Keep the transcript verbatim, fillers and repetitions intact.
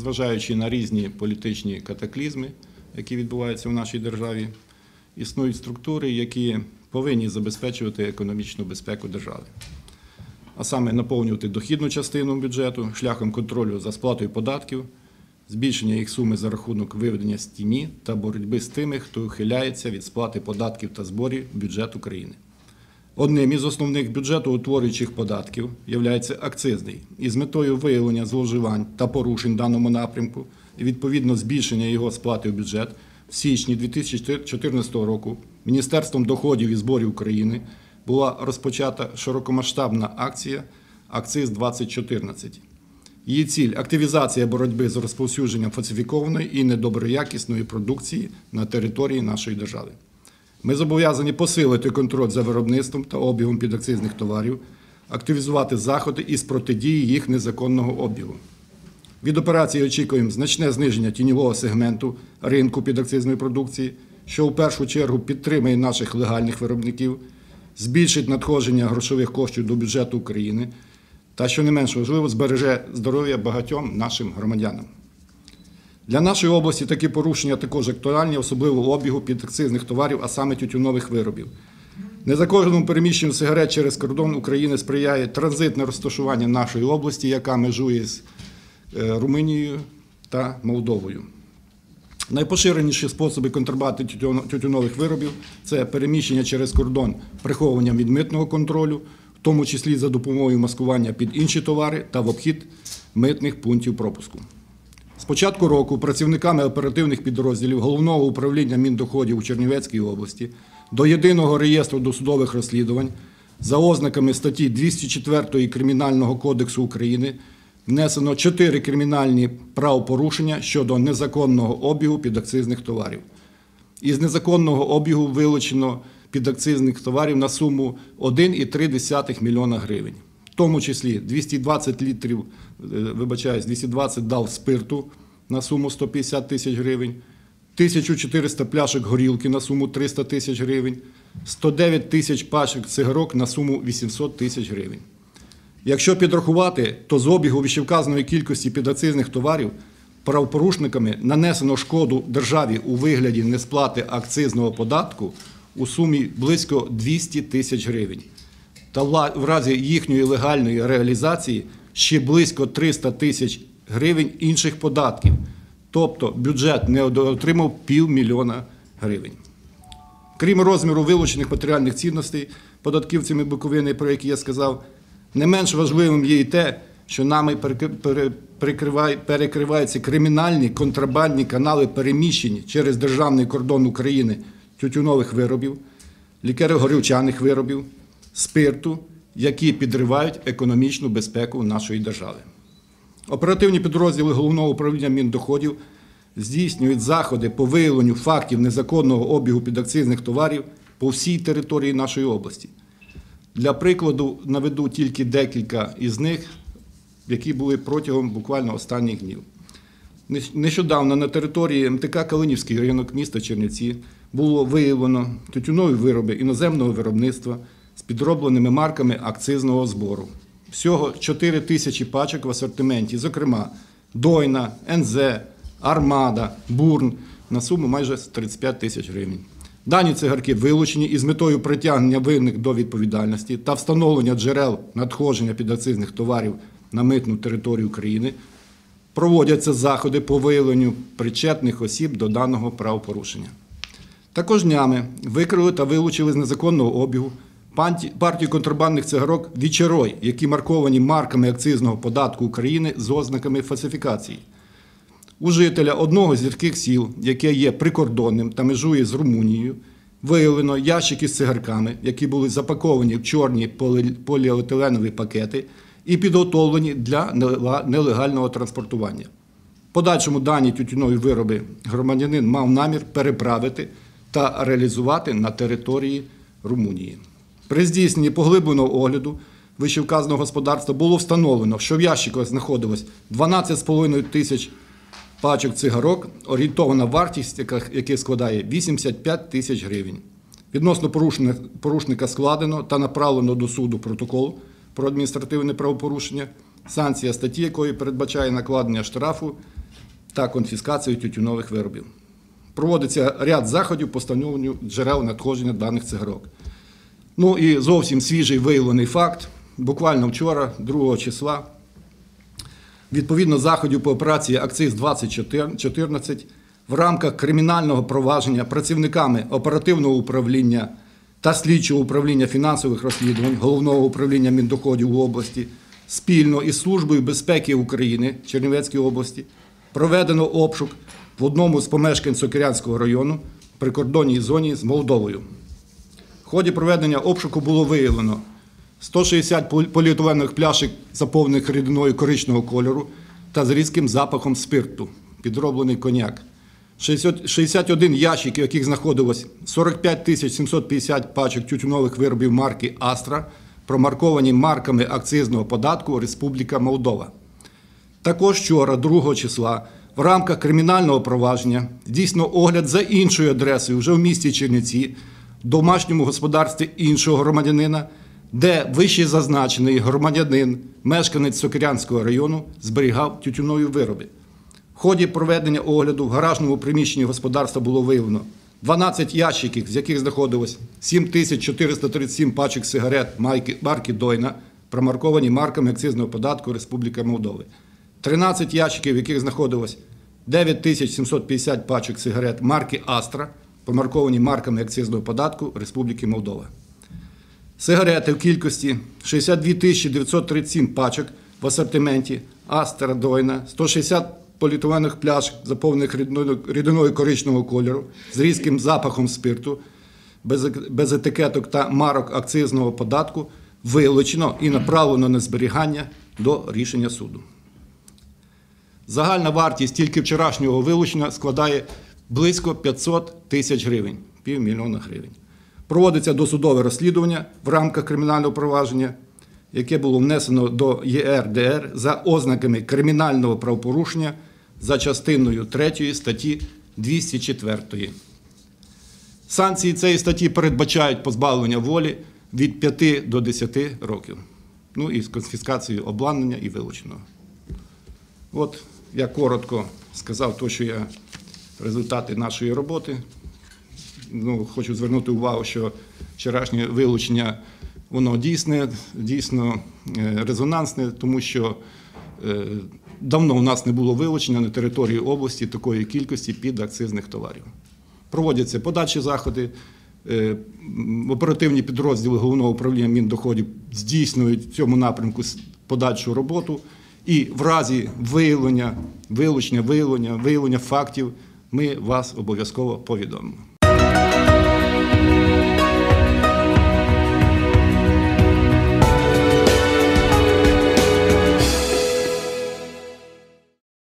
незважаючи на різні політичні катаклізми, які відбуваються в нашій державі, існують структури, які повинні забезпечувати економічну безпеку держави. А саме наповнювати дохідну частину бюджету шляхом контролю за сплатою податків, збільшення їх суми за рахунок виведення з тіні та боротьби з тими, хто ухиляється від сплати податків та зборів в бюджет України. Одним із основних бюджетоутворюючих податків є акцизний. І з метою виявлення зловживань та порушень в даному напрямку і відповідно збільшення його сплати в бюджет в січні дві тисячі чотирнадцятого року Міністерством доходів і зборів України була розпочата широкомасштабна акція «Акциз двадцять чотирнадцять». Її ціль – активізація боротьби з розповсюдженням фальсифікованої і недоброякісної продукції на території нашої держави. Ми зобов'язані посилити контроль за виробництвом та обігом підакцизних товарів, активізувати заходи із протидії їх незаконного обігу. Від операції очікуємо значне зниження тіньового сегменту ринку підакцизної продукції, що в першу чергу підтримує наших легальних виробників, збільшить надходження грошових коштів до бюджету України та, що не менш важливо, збереже здоров'я багатьом нашим громадянам. Для нашої області такі порушення також актуальні, особливо в обігу підакцизних товарів, а саме тютюнових виробів. Незаконному переміщенню сигарет через кордон України сприяє транзитне розташування нашої області, яка межує з Румунією та Молдовою. Найпоширеніші способи контрабанди тютюнових виробів – це переміщення через кордон приховуванням від митного контролю, в тому числі за допомогою маскування під інші товари та в обхід митних пунктів пропуску. З початку року працівниками оперативних підрозділів Головного управління Міндоходів у Чернівецькій області до Єдиного реєстру досудових розслідувань за ознаками статті двісті чотири Кримінального кодексу України внесено чотири кримінальні правопорушення щодо незаконного обігу підакцизних товарів. Із незаконного обігу вилучено підакцизних товарів на суму один цілих три десятих мільйона гривень. В тому числі двісті двадцять літрів, вибачаюсь, двісті двадцять дал спирту на суму сто п'ятдесят тисяч гривень, тисяча чотириста пляшок горілки на суму триста тисяч гривень, сто дев'ять тисяч пачок цигарок на суму вісімсот тисяч гривень. Якщо підрахувати, то з обігу вищевказаної кількості підакцизних товарів правопорушниками нанесено шкоду державі у вигляді несплати акцизного податку у сумі близько двісті тисяч гривень. Та в разі їхньої легальної реалізації ще близько триста тисяч гривень інших податків. Тобто бюджет не отримав півмільйона гривень. Крім розміру вилучених матеріальних цінностей податківцями Буковини, про які я сказав, не менш важливим є і те, що нами перекриваються кримінальні контрабандні канали переміщень через державний кордон України тютюнових виробів, лікеро-горілчаних виробів, спирту, які підривають економічну безпеку нашої держави. Оперативні підрозділи Головного управління Міндоходів здійснюють заходи по виявленню фактів незаконного обігу підакцизних товарів по всій території нашої області. Для прикладу наведу тільки декілька із них, які були протягом буквально останніх днів. Нещодавно на території ем те ка Калинівський ринок міста Чернівці було виявлено тютюнові вироби іноземного виробництва з підробленими марками акцизного збору. Всього чотири тисячі пачок в асортименті, зокрема Дойна, ен зет, Армада, Бурн на суму майже тридцять п'ять тисяч гривень. Дані цигарки вилучені із метою притягнення винних до відповідальності та встановлення джерел надходження підакцизних товарів на митну територію України. Проводяться заходи по виявленню причетних осіб до даного правопорушення. Також днями викрили та вилучили з незаконного обігу партію контрабандних цигарок «Вічерой», які марковані марками акцизного податку України з ознаками фальсифікації. У жителя одного з гірських сіл, яке є прикордонним та межує з Румунією, виявлено ящики з цигарками, які були запаковані в чорні поліетиленові пакети і підготовлені для нелегального транспортування. В подальшому дані тютюнові вироби громадянин мав намір переправити та реалізувати на території Румунії. При здійсненні поглибленого огляду вищевказаного господарства було встановлено, що в ящиках знаходилось дванадцять з половиною тисяч пачок цигарок, орієнтована вартість яких складає вісімдесят п'ять тисяч гривень. Відносно порушника складено та направлено до суду протокол про адміністративне правопорушення, санкція статті якої передбачає накладення штрафу та конфіскацію тютюнових виробів. Проводиться ряд заходів по встановленню джерел надходження даних цигарок. Ну і зовсім свіжий виявлений факт. Буквально вчора, другого числа, відповідно заходів по операції «Акциз двадцять чотирнадцять» в рамках кримінального провадження працівниками оперативного управління та слідчого управління фінансових розслідувань Головного управління Міндоходів в області спільно із Службою безпеки України Чернівецькій області проведено обшук в одному з помешкань Сокирянського району в прикордонній зоні з Молдовою. В ході проведення обшуку було виявлено сто шістдесят поліетиленових пляшок, заповнених рідиною коричневого кольору та з різким запахом спирту, підроблений коньяк, шістдесят один ящик, в яких знаходилось сорок п'ять тисяч сімсот п'ятдесят пачок тютюнових виробів марки «Астра», промарковані марками акцизного податку Республіка Молдова. Також вчора, другого числа, в рамках кримінального провадження здійснено огляд за іншою адресою вже в місті Чернівці, в домашньому господарстві іншого громадянина, де вище зазначений громадянин, мешканець Сокирянського району, зберігав тютюнові вироби. В ході проведення огляду в гаражному приміщенні господарства було виявлено дванадцять ящиків, з яких знаходилось сім тисяч чотириста тридцять сім пачок сигарет марки «Дойна», промарковані марками акцизного податку Республіка Молдова, тринадцять ящиків, в яких знаходилось дев'ять тисяч сімсот п'ятдесят пачок сигарет марки «Астра», промарковані марками акцизного податку Республіки Молдова. Сигарети в кількості шістдесят дві тисячі дев'ятсот тридцять сім пачок в асортименті «Астра», «Дойна», сто шістдесят поліетиленових пляшок, заповнених рідиною коричневого кольору, з різким запахом спирту, без, без етикеток та марок акцизного податку, вилучено і направлено на зберігання до рішення суду. Загальна вартість тільки вчорашнього вилучення складає близько п'ятсот тисяч гривень, півмільйона гривень. Проводиться досудове розслідування в рамках кримінального провадження, яке було внесено до є ер де ер за ознаками кримінального правопорушення за частиною третьою статті двісті четвертої. Санкції цієї статті передбачають позбавлення волі від п'яти до десяти років. Ну і з конфіскацією обладнання і вилученого. От я коротко сказав те, що я результати нашої роботи. Ну, хочу звернути увагу, що вчорашнє вилучення, воно дійсне, дійсно резонансне, тому що е, давно у нас не було вилучення на території області такої кількості підакцизних товарів. Проводяться подальші заходи, е, оперативні підрозділи Головного управління Міндоходів здійснюють в цьому напрямку подальшу роботу, і в разі виявлення, вилучення, виявлення, виявлення фактів ми вас обов'язково повідомимо.